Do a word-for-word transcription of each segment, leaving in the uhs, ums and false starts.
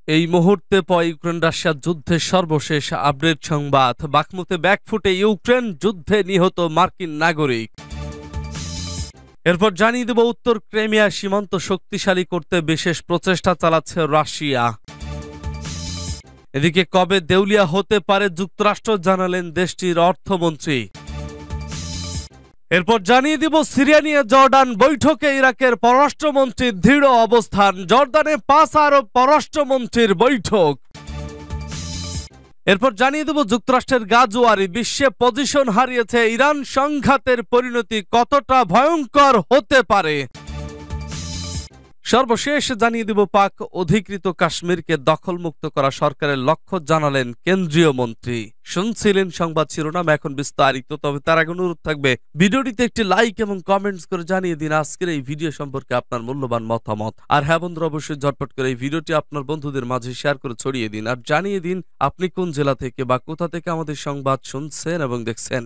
এই মুহূর্তে পর ইউক্রেন রাশিয়ার যুদ্ধের সর্বশেষ আপডেট সংবাদ। বাখমুতে ব্যাকফুটে ইউক্রেন যুদ্ধে নিহত মার্কিন নাগরিক। এরপর জানিয়ে দেব উত্তর ক্রিমিয়া সীমান্ত শক্তিশালী করতে বিশেষ প্রচেষ্টা চালাচ্ছে রাশিয়া। এদিকে কবে দেউলিয়া হতে পারে যুক্তরাষ্ট্র জানালেন দেশটির অর্থমন্ত্রী। এরপর জানিয়ে দিব সিরিয়া নিয়ে জর্ডান বৈঠকে ইরাকের পররাষ্ট্রমন্ত্রীর দৃঢ় অবস্থান। জর্ডানে পাঁচ আরব পররাষ্ট্রমন্ত্রীর বৈঠক। এরপর জানিয়ে দেব যুক্তরাষ্ট্রের গাজওয়ারি বিশ্বে পজিশন হারিয়েছে, ইরান সংঘাতের পরিণতি কতটা ভয়ঙ্কর হতে পারে। সর্বশেষ জানিয়ে দেব পাক অধিকৃত কাশ্মীরকে দখলমুক্ত করা সরকারের লক্ষ্য জানালেন কেন্দ্রীয় মন্ত্রী। শুনছিলেন সংবাদ শিরোনাম, এখন বিস্তারিত। তবে তার আগে অনুরোধ থাকবে ভিডিওটিতে একটি লাইক এবং কমেন্টস করে জানিয়ে দিন আজকের এই ভিডিও সম্পর্কে আপনার মূল্যবান মতামত। আর হ্যাঁ বন্ধুরা, অবশ্যই ঝটপট করে এই ভিডিওটি আপনার বন্ধুদের মাঝে শেয়ার করে ছড়িয়ে দিন আর জানিয়ে দিন আপনি কোন জেলা থেকে বা কোথা থেকে আমাদের সংবাদ শুনছেন এবং দেখছেন।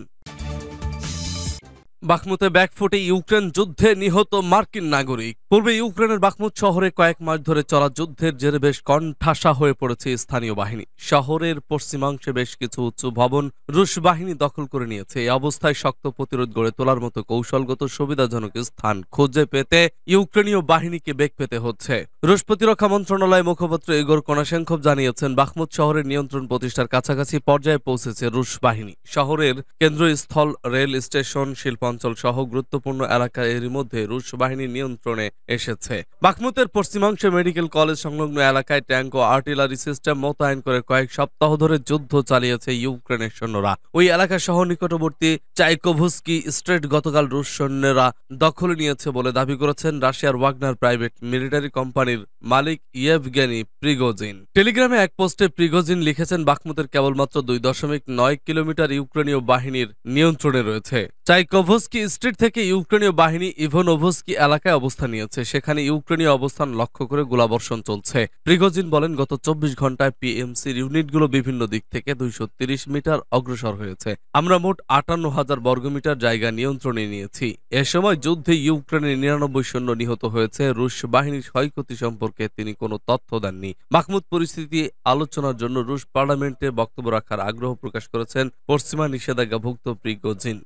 বাখমুতে ব্যাকফুটে ইউক্রেন যুদ্ধে নিহত মার্কিন নাগরিক। পূর্বে ইউক্রেনের বাখমুত শহরে কয়েক মাস ধরে চলা যুদ্ধের জেরে বেশ কণ্ঠাসা হয়ে পড়েছে স্থানীয় বাহিনী। শহরের পশ্চিমাংশে বেশ কিছু উঁচু ভবন রুশ বাহিনী দখল করে নিয়েছে। এই অবস্থায় শক্ত প্রতিরোধ গড়ে তোলার মতো কৌশলগত সুবিধাজনক স্থান খুঁজে পেতে ইউক্রেনীয় বাহিনীকে বেগ পেতে হচ্ছে। রুশ প্রতিরক্ষা মন্ত্রণালয়ের মুখপাত্র ইগোর কোনাশেনকভ জানিয়েছেন, বাখমুত শহরের নিয়ন্ত্রণ প্রতিষ্ঠার কাছাকাছি পর্যায়ে পৌঁছেছে রুশ বাহিনী। শহরের কেন্দ্রস্থল, রেল স্টেশন, শিল্প অঞ্চল সহ গুরুত্বপূর্ণ এলাকা এরই মধ্যে রুশ বাহিনীর নিয়ন্ত্রণে এসেছে। বাখমুতের পশ্চিমাংশে মেডিকেল কলেজ সংলগ্ন এলাকায় ট্যাঙ্ক ও আর্টিলারি সিস্টেম মোতায়েন করে কয়েক সপ্তাহ ধরে যুদ্ধ চালিয়েছে ইউক্রেনের সৈন্যরা। ওই এলাকা সহ নিকটবর্তী চাইকোভস্কি স্ট্রেট গতকাল রুশ সৈন্যরা দখলে নিয়েছে বলে দাবি করেছেন রাশিয়ার ওয়াগনার প্রাইভেট মিলিটারি কোম্পানির মালিক ইয়েভগেনি প্রিগোজিন। টেলিগ্রামে এক পোস্টে প্রিগোজিন লিখেছেন, বাখমুতের কেবলমাত্র দুই দশমিক নয় কিলোমিটার ইউক্রেনীয় বাহিনীর নিয়ন্ত্রণে রয়েছে। চাইকোভস্কি স্ট্রিট থেকে ইউক্রেনীয় বাহিনী ইভোনোভস্কি এলাকায় অবস্থান নিয়েছে। সেখানে ইউক্রেনীয় অবস্থান লক্ষ্য করে গোলাবর্ষণ চলছে। প্রিগোজিন বলেন, গত চব্বিশ ঘন্টায় পিএমসির ইউনিটগুলো বিভিন্ন দিক থেকে দুইশো তিরিশ মিটার অগ্রসর হয়েছে। আমরা মোট আটান্ন হাজার বর্গমিটার জায়গা নিয়ন্ত্রণে নিয়েছি। এ সময় যুদ্ধে ইউক্রেনের নিরানব্বই সৈন্য নিহত হয়েছে। রুশ বাহিনীর ক্ষয়ক্ষতি সম্পর্কে তিনি কোনো তথ্য দেননি। বাখমুত পরিস্থিতি আলোচনার জন্য রুশ পার্লামেন্টে বক্তব্য রাখার আগ্রহ প্রকাশ করেছেন পশ্চিমা নিষেধাজ্ঞাভুক্ত প্রিগোজিন।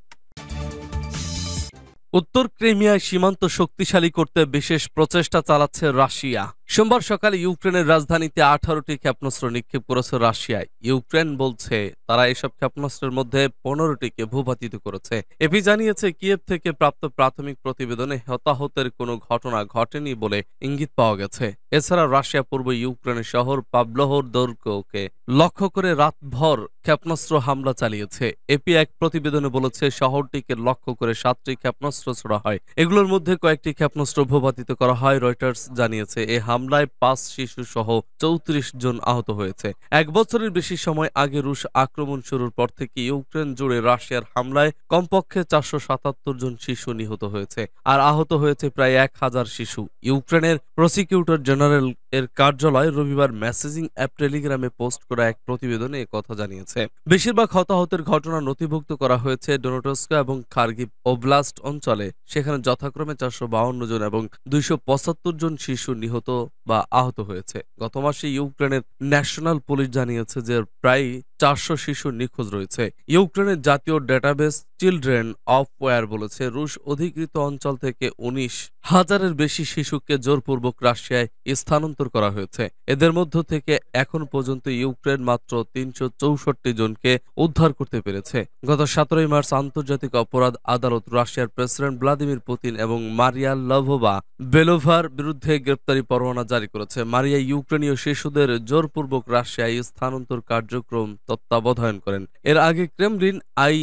উত্তর ক্রিমিয়ায় সীমান্ত শক্তিশালী করতে বিশেষ প্রচেষ্টা চালাচ্ছে রাশিয়া। সোমবার সকালে ইউক্রেনের রাজধানীতে আঠারোটি ক্ষেপণাস্ত্র নিক্ষেপ করেছে রাশিয়ায়। ইউক্রেন বলছে তারা এসব ক্ষেপণাস্ত্রের মধ্যে পনেরোটিকে ভূপাতিত করেছে। এপি জানিয়েছে, কিয়েভ থেকে প্রাপ্ত প্রাথমিক প্রতিবেদনে হতাহতের কোনো ঘটনা ঘটেনি বলে ইঙ্গিত পাওয়া গেছে। এছাড়া রাশিয়া পূর্ব ইউক্রেনের শহর পাভলোহরদোরকে লক্ষ্য করে রাতভর ক্ষেপণাস্ত্র হামলা চালিয়েছে। এপি এক প্রতিবেদনে বলেছে, শহরটিকে লক্ষ্য করে সাতটি ক্ষেপণাস্ত্র ছোড়া হয়। এগুলোর মধ্যে কয়েকটি ক্ষেপণাস্ত্র ভূপাতিত করা হয়। রয়টার্স জানিয়েছে, এ হামলায় পাঁচ শিশু সহ চৌত্রিশ জন আহত হয়েছে। এক বছরের বেশি সময় আগে রুশ আক্রমণ শুরুর পর থেকে ইউক্রেন জুড়ে রাশিয়ার হামলায় কমপক্ষে চারশো সাতাত্তর জন শিশু নিহত হয়েছে আর আহত হয়েছে প্রায় এক হাজার শিশু। ইউক্রেনের প্রসিকিউটর জেনারেল এর কার্যালয় রবিবার মেসেজিং অ্যাপ টেলিগ্রামে পোস্ট করা এক প্রতিবেদনে একথা জানিয়েছে। বেশিরভাগ হতাহতের ঘটনা নথিভুক্ত করা হয়েছে ডোনেটস্ক এবং খার্কিভ ওব্লাস্ট অঞ্চলে। সেখানে যথাক্রমে চারশো বাউন্ন জন এবং দুইশো পঁচাত্তর জন শিশু নিহত বা আহত হয়েছে। গত মাসে ইউক্রেনের ন্যাশনাল পুলিশ জানিয়েছে যে প্রায় চারশো শিশু নিখোঁজ রয়েছে। ইউক্রেনের জাতীয় ডেটাবেস চিলড্রেন অফ ওয়ার বলেছে, রুশ অধিকৃত অঞ্চল থেকে উনিশ হাজারের বেশি শিশুকে জোরপূর্বক রাশিয়ায় স্থানান্তর করা হয়েছে। এদের মধ্য থেকে এখন পর্যন্ত ইউক্রেন মাত্র তিনশো চৌষট্টি জনকে উদ্ধার করতে পেরেছে। গত সতেরোই মার্চ আন্তর্জাতিক অপরাধ আদালত রাশিয়ার প্রেসিডেন্ট ভ্লাদিমির পুতিন এবং মারিয়া লভোভা বেলোভার বিরুদ্ধে গ্রেপ্তারি পরোয়ানা জারি করেছে। মারিয়া ইউক্রেনীয় শিশুদের জোরপূর্বক রাশিয়ায় স্থানান্তর কার্যক্রম তত্ত্বাবধান করেন। এর আগে ক্রেমলিন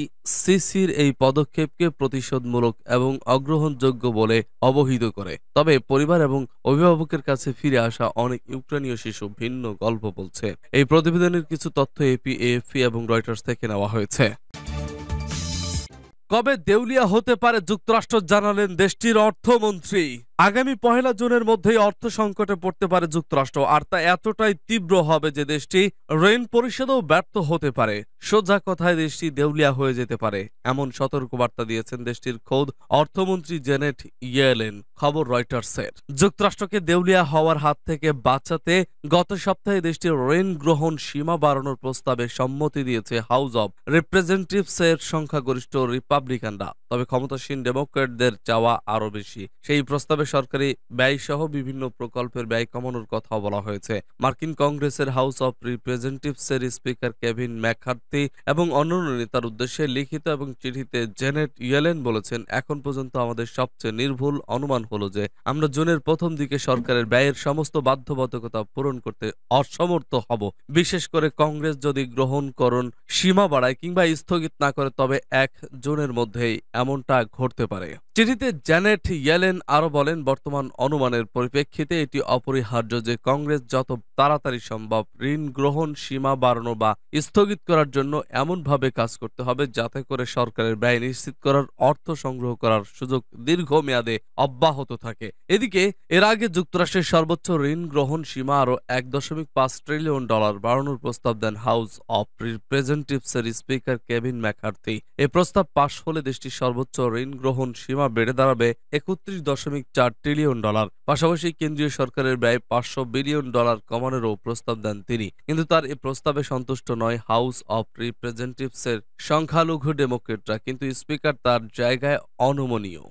আইসিসির এই পদক্ষেপকে প্রতিশোধমূলক এবং অগ্রহণযোগ্য বলে অবহিত করে। তবে পরিবার এবং অভিভাবকের কাছে ফিরে আসা অনেক ইউক্রেনীয় শিশু ভিন্ন গল্প বলছে। এই প্রতিবেদনের কিছু তথ্য এপি, এএফপি এবং রয়টার্স থেকে নেওয়া হয়েছে। কবে দেউলিয়া হতে পারে যুক্তরাষ্ট্র জানালেন দেশটির অর্থমন্ত্রী। আগামী পহেলা জুনের মধ্যেই অর্থ সংকটে পড়তে পারে যুক্তরাষ্ট্র, আর তা এতটাই তীব্র হবে যে দেশটি ঋণ পরিশোধেও ব্যর্থ হতে পারে। সোজা কথায় দেশটি দেউলিয়া হয়ে যেতে পারে, এমন সতর্কবার্তা দিয়েছেন দেশটির খোদ অর্থমন্ত্রী জেনেট ইয়েলেন। খবর রয়টার্সের। যুক্তরাষ্ট্রকে দেউলিয়া হওয়ার হাত থেকে বাঁচাতে গত সপ্তাহে দেশটির ঋণ গ্রহণ সীমা বাড়ানোর প্রস্তাবে সম্মতি দিয়েছে হাউস অব রিপ্রেজেন্টেটিভস এর সংখ্যাগরিষ্ঠ রিপাবলিকানরা। তবে ক্ষমতাসীন ডেমোক্র্যাটদের চাওয়া আরও বেশি। সেই প্রস্তাবে সরকারি ব্যয় সহ বিভিন্ন প্রকল্পের ব্যয় কমানোর কথাও বলা হয়েছে। মার্কিন কংগ্রেসের হাউস অব রিপ্রেজেন্টেটিভস এর স্পিকার কেভিন ম্যাককার্থি এবং অন্যান্য নেতার উদ্দেশ্যে লিখিত এবং চিঠিতে জেনেট ইয়েলেন বলেছেন, এখন পর্যন্ত আমাদের সবচেয়ে নির্ভুল অনুমান হলো যে আমরা জুনের প্রথম দিকে সরকারের ব্যয়ের সমস্ত বাধ্যবাধকতা পূরণ করতে অসমর্থ হব। বিশেষ করে কংগ্রেস যদি গ্রহণকরণ সীমা বাড়ায় কিংবা স্থগিত না করে, তবে এক জুনের মধ্যেই এমনটা ঘটতে পারে। চিঠিতে জেনেট ইয়েলেন আরো বলেন, বর্তমান অনুমানের পরিপ্রেক্ষিতে এটি অপরিহার্য যে কংগ্রেস যত তাড়াতাড়ি সম্ভব ঋণ গ্রহণ সীমা বাড়ানো বা স্থগিত করার জন্য এমনভাবে কাজ করতে হবে যাতে করে সরকারের ব্যয় নিশ্চিত করার অর্থ সংগ্রহ করার সুযোগ দীর্ঘমেয়াদে অব্যাহত থাকে। এদিকে এর আগে যুক্তরাষ্ট্রের সর্বোচ্চ ঋণ গ্রহণ সীমা আরও এক দশমিক পাঁচ ট্রিলিয়ন ডলার বাড়ানোর প্রস্তাব দেন হাউস অব রিপ্রেজেন্টেটিভস এর স্পিকার কেভিন ম্যাককার্থি। এ প্রস্তাব পাশ হলে দেশটির সর্বোচ্চ ঋণ গ্রহণ সীমা বেড়ে দাঁড়াবে একত্রিশ দশমিক চার ট্রিলিয়ন ডলার। পাশাপাশি কেন্দ্রীয় সরকারের ব্যয় পাঁচশো বিলিয়ন ডলার কমানোরও প্রস্তাব দেন তিনি। কিন্তু তার এ প্রস্তাবে সন্তুষ্ট নয় হাউস অব রিপ্রেজেন্টেটিভস এর সংখ্যালঘু ডেমোক্রেটরা, কিন্তু স্পিকার তার জায়গায় অনমনীয়।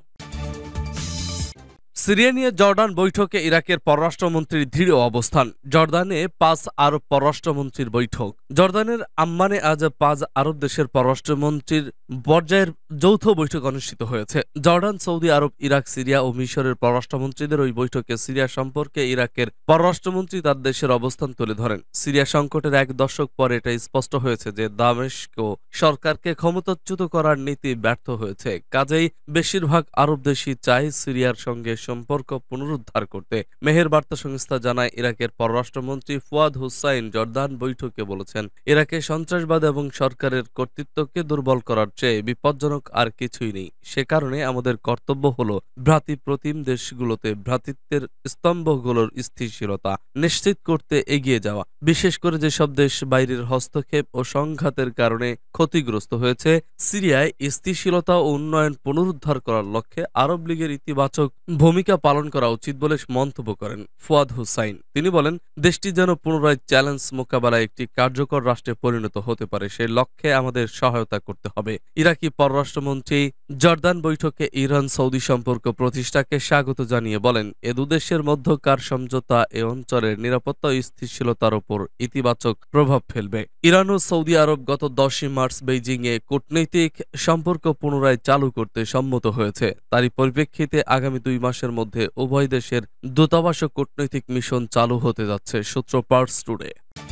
সিরিয়া নিয়ে জর্ডান বৈঠকে ইরাকের পররাষ্ট্রমন্ত্রীর দৃঢ় অবস্থান। জর্দানে পাঁচ আরব পররাষ্ট্রমন্ত্রীর বৈঠক। জর্দানের আম্মানে আজ পাঁচ আরব দেশের পররাষ্ট্রমন্ত্রীর পর্যায়ের যৌথ বৈঠক অনুষ্ঠিত হয়েছে। জর্ডান, সৌদি আরব, ইরাক, সিরিয়া ও মিশরের পররাষ্ট্রমন্ত্রীদের ওই বৈঠকে সিরিয়া সম্পর্কে ইরাকের পররাষ্ট্রমন্ত্রী তার দেশের অবস্থান তুলে ধরেন। সিরিয়া সংকটের এক দশক পর এটা স্পষ্ট হয়েছে যে দামেস্ক সরকারকে ক্ষমতাচ্যুত করার নীতি ব্যর্থ হয়েছে। কাজেই বেশিরভাগ আরব দেশই চায় সিরিয়ার সঙ্গে সম্পর্ক পুনরুদ্ধার করতে। মেহের বার্তা সংস্থা জানায়, ইরাকের পররাষ্ট্রমন্ত্রী ফুয়াদ হুসাইন জর্দান বৈঠকে বলেছেন, ইরাকে সন্ত্রাসবাদ এবং সরকারের কর্তৃত্বকে দুর্বল করার চেয়ে বিপজ্জনক আর কিছুই নেই। সে কারণে আমাদের কর্তব্য হল ভ্রাতৃপ্রতিম দেশগুলোতে ভ্রাতৃত্বের স্তম্ভগুলোর স্থিতিশীলতা নিশ্চিত করতে এগিয়ে যাওয়া। বিশেষ করে যেসব দেশ বাইরের হস্তক্ষেপ ও সংঘাতের কারণে ক্ষতিগ্রস্ত হয়েছে। সিরিয়ায় স্থিতিশীলতা ও উন্নয়ন পুনরুদ্ধার করার লক্ষ্যে আরব লীগের ইতিবাচক ভূমিকা পালন করা উচিত বলে মন্তব্য করেন ফুয়াদ হুসাইন। তিনি বলেন, দেশটি যেন পুনরায় চ্যালেঞ্জ মোকাবেলায় একটি কার্যকর রাষ্ট্রে পরিণত হতে পারে, সেই লক্ষ্যে আমাদের সহায়তা করতে হবে। ইরাকি পররাষ্ট্রমন্ত্রী জর্দান বৈঠকে ইরান সৌদি সম্পর্ক প্রতিষ্ঠাকে স্বাগত জানিয়ে বলেন, এ দুদেশের মধ্যকার সমঝোতা এ অঞ্চলের নিরাপত্তা ও স্থিতিশীলতার উপর ইতিবাচক প্রভাব ফেলবে। ইরান ও সৌদি আরব গত দশই মার্চ বেইজিং এ কূটনৈতিক সম্পর্ক পুনরায় চালু করতে সম্মত হয়েছে। তারই পরিপ্রেক্ষিতে আগামী দুই মাসের মধ্যে উভয় দেশের দূতাবাস ও কূটনৈতিক মিশন চালু হতে যাচ্ছে, সূত্র পার্স টুডে।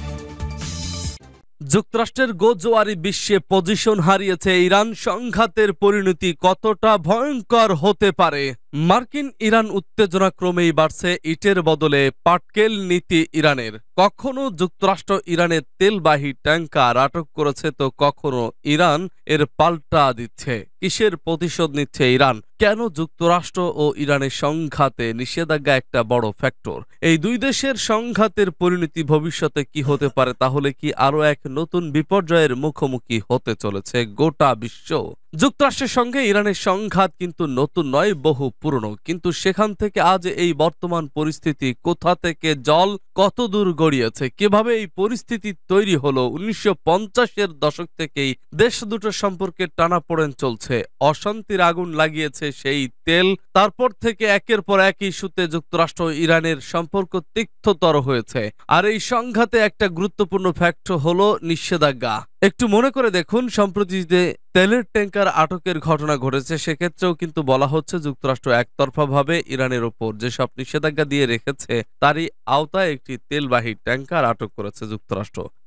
যুক্তরাষ্ট্রের গোজোয়ারি বিশ্বে পজিশন হারিয়েছে ইরান, সংঘাতের পরিণতি কতটা ভয়ঙ্কর হতে পারে? মার্কিন ইরান উত্তেজনা ক্রমেই বাড়ছে। ইটের বদলে পাটকেল নীতি ইরানের। কখনো যুক্তরাষ্ট্র ইরানের তেলবাহী ট্যাঙ্কার আটক করেছে, তো কখনো ইরান এর পাল্টা দিচ্ছে। কিসের প্রতিশোধ নিচ্ছে ইরান? কেন যুক্তরাষ্ট্র ও ইরানের সংঘাতে নিষেধাজ্ঞা একটা বড় ফ্যাক্টর? এই দুই দেশের সংঘাতের পরিণতি ভবিষ্যতে কি হতে পারে? তাহলে কি আরো এক নতুন বিপর্যয়ের মুখোমুখি হতে চলেছে গোটা বিশ্ব? যুক্তরাষ্ট্রের সঙ্গে ইরানের সংঘাত কিন্তু নতুন নয়, বহু পুরনো। কিন্তু সেখান থেকে আজ এই বর্তমান পরিস্থিতি কোথা থেকে জল কত দূর গড়িয়েছে, কিভাবে এই পরিস্থিতি তৈরি হলো? উনিশশো পঞ্চাশের দশক থেকেই দেশ দুটোর সম্পর্কে টানাপোড়েন চলছে। অশান্তির আগুন লাগিয়েছে সেই তেল। তারপর থেকে একের পর এক ইস্যুতে যুক্তরাষ্ট্র ও ইরানের সম্পর্ক তিক্ততর হয়েছে। আর এই সংঘাতে একটা গুরুত্বপূর্ণ ফ্যাক্টর হলো নিষেধাজ্ঞা। একটু মনে করে দেখুন, সম্প্রতি যে তেলের ট্যাঙ্কার আটকের ঘটনা ঘটেছে, সেক্ষেত্রেও কিন্তু বলা হচ্ছে যুক্তরাষ্ট্র একতরফাভাবে ইরানের ওপর যেসব নিষেধাজ্ঞা দিয়ে রেখেছে তারই আওতায় একটি তেলবাহী ট্যাঙ্কার আটক করেছে যুক্তরাষ্ট্র। বেশ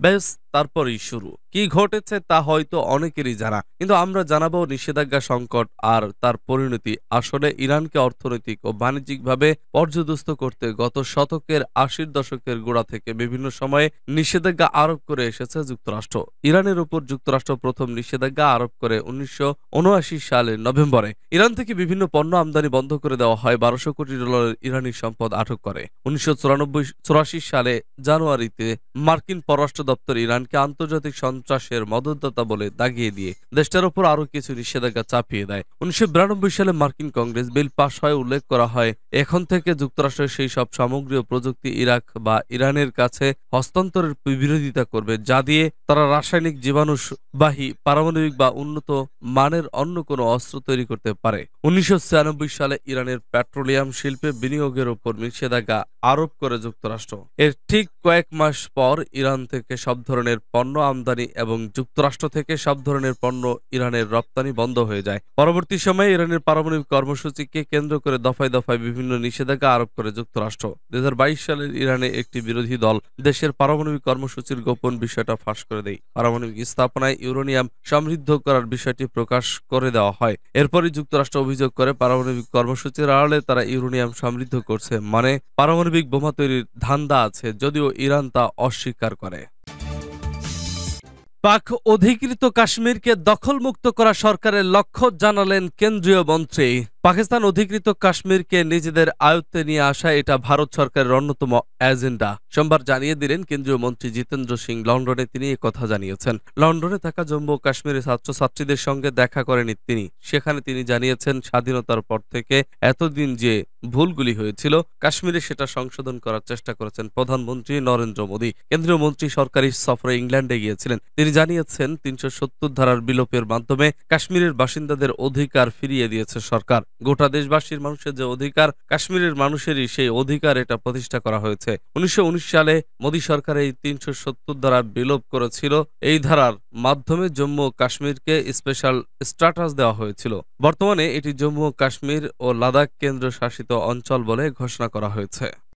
তারপরেই শুরু। কি ঘটেছে তা হয়তো অনেকেরই জানা, কিন্তু আমরা জানাবো নিষেধাজ্ঞা সংকট আর তার পরিণতি। আসলে ইরানকে অর্থনৈতিক ও বাণিজ্যিকভাবে পর্যদস্ত করতে গত শতকের আশির দশকের গোড়া থেকে বিভিন্ন সময়ে নিষেধাজ্ঞা আরোপ করে এসেছে যুক্তরাষ্ট্র। ইরানের উপর যুক্তরাষ্ট্র প্রথম নিষেধাজ্ঞা আরোপ করে উনিশশো উনআশি সালের নভেম্বরে। ইরান থেকে বিভিন্ন পণ্য আমদানি বন্ধ করে দেওয়া হয়, বারোশো কোটি ডলারের ইরানি সম্পদ আটক করে। উনিশশো চুরানব্বই চুরাশি সালে জানুয়ারিতে মার্কিন পররাষ্ট্র দপ্তর ইরানকে আন্তর্জাতিক সন্ত্রাসের মদতদাতা বলে দাগিয়ে দিয়ে দেশটার উপর আরও কিছু নিষেধাজ্ঞা চাপিয়ে দেয়। উনিশশো বিরানব্বই সালে মার্কিন কংগ্রেস বিল পাশ হয়। উল্লেখ করা হয়, এখন থেকে যুক্তরাষ্ট্রের সেই সব সামগ্রী ও প্রযুক্তি ইরাক বা ইরানের কাছে হস্তান্তরের বিরোধিতা করবে, যা দিয়ে তারা রাসায়নিক জীবাণুবাহী পারমাণবিক বা উন্নত মানের অন্য কোনো অস্ত্র তৈরি করতে পারে। উনিশশো ছিয়ানব্বই সালে ইরানের পেট্রোলিয়াম শিল্পে বিনিয়োগের উপর নিষেধাজ্ঞা আরোপ করে যুক্তরাষ্ট্র। এর ঠিক কয়েক মাস পর ইরান থেকে সব ধরনের পণ্য আমদানি এবং যুক্তরাষ্ট্র থেকে সব ধরনের পণ্য ইরানের রপ্তানি বন্ধ হয়ে যায়। পরবর্তী সময়ে ইরানের পারমাণবিক কর্মসূচিকে কেন্দ্র করে দফায় দফায় বিভিন্ন নিষেধাজ্ঞা আরোপ করে যুক্তরাষ্ট্র। দুই হাজার বাইশ সালের ইরানে একটি বিরোধী দল দেশের পারমাণবিক কর্মসূচির গোপন বিষয়টা ফাঁস করে দেয়। পারমাণবিক স্থাপনায় ইউরেনিয়াম সমৃদ্ধ করার বিষয়টি প্রকাশ করে দেওয়া হয়। এরপরই যুক্তরাষ্ট্র অভিযোগ করে পারমাণবিক কর্মসূচির আড়ালে তারা ইউরেনিয়াম সমৃদ্ধ করছে, মানে পারমাণবিক বোমা তৈরির ধান্দা আছে, যদিও ইরান তা অস্বীকার করে। পাক অধিকৃত কাশ্মীরকে দখলমুক্ত করা সরকারের লক্ষ্য জানালেন কেন্দ্রীয় মন্ত্রী। পাকিস্তান অধিকৃত কাশ্মীরকে নিজেদের আয়ত্তে নিয়ে আসা এটা ভারত সরকারের অন্যতম এজেন্ডা, সোমবার জানিয়ে দিলেন কেন্দ্রীয় মন্ত্রী জিতেন্দ্র সিং। লন্ডনে তিনি কথা জানিয়েছেন। লন্ডনে থাকা জম্মু ও কাশ্মীরের ছাত্রছাত্রীদের সঙ্গে দেখা করেনি তিনি। সেখানে তিনি জানিয়েছেন, স্বাধীনতার পর থেকে এতদিন যে ভুলগুলি হয়েছিল কাশ্মীরে সেটা সংশোধন করার চেষ্টা করেছেন প্রধানমন্ত্রী নরেন্দ্র মোদী। কেন্দ্রীয় মন্ত্রী সরকারি সফরে ইংল্যান্ডে গিয়েছিলেন। তিনি জানিয়েছেন, তিনশো সত্তর ধারার বিলোপের মাধ্যমে কাশ্মীরের বাসিন্দাদের অধিকার ফিরিয়ে দিয়েছে সরকার। গোটা দেশবাসীর মানুষের যে অধিকার, কাশ্মীরের মানুষেরই সেই অধিকার, এটা প্রতিষ্ঠা করা হয়েছে। উনিশশো উনিশ সালে মোদী সরকার এই তিনশো সত্তর ধারার বিলোপ করেছিল। এই ধারার মাধ্যমে জম্মু ও কাশ্মীরকে স্পেশাল স্ট্যাটাস দেওয়া হয়েছিল। বর্তমানে এটি জম্মু ও কাশ্মীর ও লাদাখ কেন্দ্র শাসিত অঞ্চল বলে ঘোষণা করা হয়েছে।